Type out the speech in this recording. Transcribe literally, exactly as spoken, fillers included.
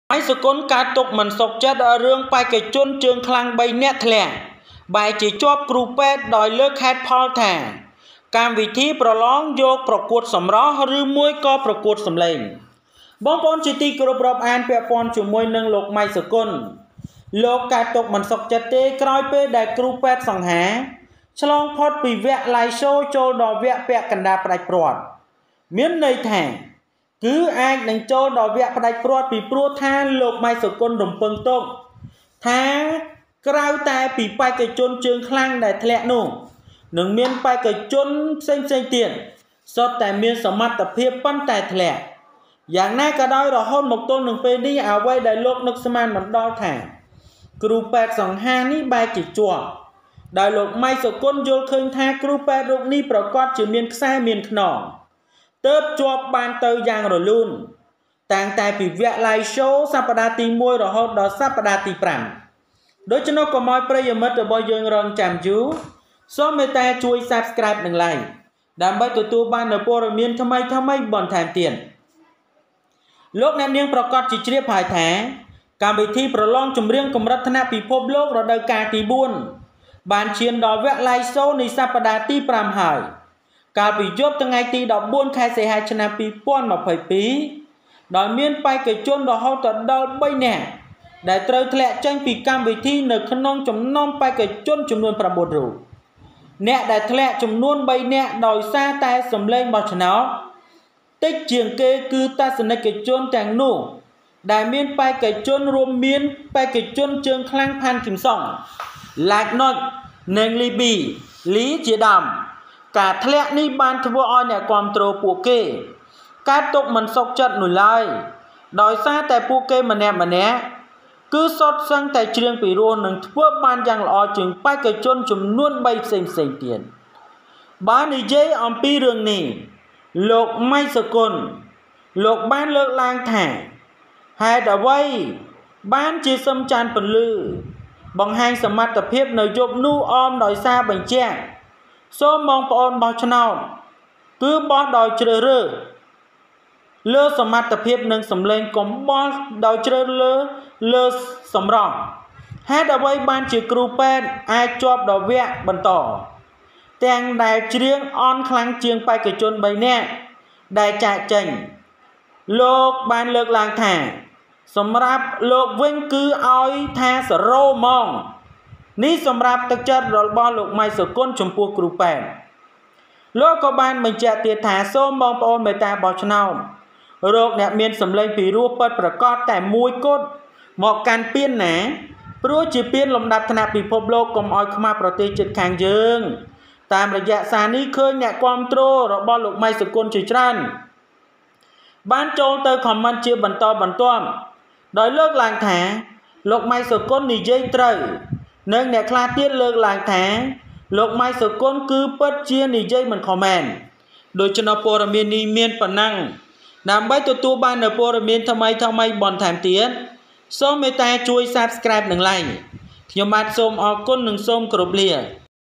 Máy sự côn cá tục mình sọc chất ở rương bài cái chôn trường khăn bay nét lẹ bài chỉ chóp grupet đòi lơ khát Paul thả cam vị thi pro long vô pro cuột sầm rõ rư muối co pro cuột sầm lên bóng bóng chỉ ti group rộp an bẹ pon chủ muối nâng lục máy sự côn lục cá tục mình sọc chất tê cõi bê đại grupet sòng há chlong phót bị vẹ lại show cho đò vẹ bẹ cẩn đà bạch prọt miếng nơi thả cứ ai nâng cho đò vẹ bạch prọt bị pro tha lục máy sự côn rồng pâng tông tha cào tai bị bài cái chôn trường khăn đại thẹn nụ nâng miên bài cái chôn xanh xanh tiền sót tại miên sầm mặt tập hiệp bắn tại thẹn dạng này cả đôi rồi hôn một tôn nâng phê đi ảo quay đại lục nước man mình đo thả grupet sòng ha ní bài chỉ chùa đại lục may sự côn vô khơi tha grupet rục níប្រកបជាមានខ្សែមានខ្នងទៅជាប់បានទៅយ៉ាងរលូនតាំងតែពីវគ្គ live show សប្តាហ៍ទីមួយរហូតដល់សប្តាហ៍ទីប្រាំដូច្នោះកុំឲ្យប្រិយមិត្តរបស់យើងរងចាំយូរសូមមេត្តាជួយ Subscribe និង Like ដើម្បីទទួលបាននូវព័ត៌មានថ្មីថ្មីបន្ថែមទៀតលោកអ្នកនាងប្រកាសជាជ្រាបហើយថាកម្មវិធីប្រឡងចម្រៀងកម្រិតថ្នាក់ពិភពលោករដូវកាលទីបួនបានឈានដល់វគ្គ Live Show នៃសប្តាហ៍ទីប្រាំហើយកាលពីយប់ថ្ងៃទីដប់បួនខែសីហាឆ្នាំពីរពាន់ម្ភៃពីរដោយមានបេក្ខជនរហូតដល់បីនាក់ដែលត្រូវធ្លាក់ចេញពីកម្មវិធីនៅក្នុងចំណោមបេក្ខជនចំនួនប្រាំបួនរូបអ្នកដែលធ្លាក់ចំនួនបីនាក់ដោយសារតែសម្លេងបោះឆ្នោតតិចជាងគេគឺទស្សនិកជនទាំងនោះដែលមានបេក្ខជនរួមមានបេក្ខជនជើងខ្លាំងផាន់គឹមសុងឡាច់ណុចនិងលីប៊ីលីជាដើមការធ្លាក់នេះបានធ្វើឲ្យអ្នកគ្រប់គ្រងពួកគេកើតទុកមិនសុខចិត្តនោះឡើយដោយសារតែពួកគេម្នាក់ម្នាក់គឺសុទ្ធសឹងតែច្រៀងពីរោះនឹងធ្វើបានយ៉ាងល្អជាងបេក្ខជនចំនួនបីផ្សេងផ្សេងទៀតបាននិយាយអំពីរឿងនេះលោកម៉ៃសកុនលោកបានលើកឡើងថាហេតុអ្វីបានជាសឹមចាន់ពន្លឺបង្ហាញសមត្ថភាពនៅយប់នោះអមដោយសារបញ្ជាក់សូមបងប្អូនបោះឆ្នោតគឺបោះដោយជ្រើសរើសលើសមត្ថភាពនិងសម្លេងកំបោះដោយជ្រើសលើលើសម្រស់ហេតុអ្វីបានជាគ្រូពេទ្យអាចជាប់ដល់វគ្គបន្តទាំងដែលច្រៀងអន់ខ្លាំងជាងបេក្ខជនបីនាក់ដែលចាក់ចេញលោកបានលើកឡើងថាសម្រាប់លោកវិញគឺឲ្យថាសរោហ្មងនេះសម្រាប់ទឹកចិត្តរបស់លោកម៉ៃសុគន្ធចំពោះគ្រូពេទ្យលោកក៏បានបញ្ជាក់ទៀតថាសូមបងប្អូនមេត្តាបោះឆ្នោតរោគអ្នកមានសម្លេងពីរោះពិតប្រកបតែមួយគត់មកកាន់ពៀនណាព្រោះជាពៀនលំដាប់ថ្នាក់ពិភពលោកកុំឲ្យខ្មាស់ប្រទេសជិតខាងយើងតាមរយៈសារនេះឃើញអ្នកគ្រប់គ្រងរបស់លោកម៉ៃសុគន្ធជាច្រើនបានចូលទៅខមមិនជាបន្តបន្ទាប់ដោយលើកឡើងថាលោកម៉ៃសុគន្ធនិយាយត្រូវនិងអ្នកខ្លះទៀតលើកឡើងថាលោកម៉ៃសុគន្ធគឺពិតជានិយាយមិនខុសមែនដូច្នោះព័ត៌មាននេះមានប៉ុណ្ណឹងដើម្បីទទួលបាននូវព័ត៌មានថ្មីថ្មីបន្ថែមទៀតសូមមេត្តាជួយ Subscribe និង Like ខ្ញុំបាទសូមអរគុណនិងសូមគោរពលា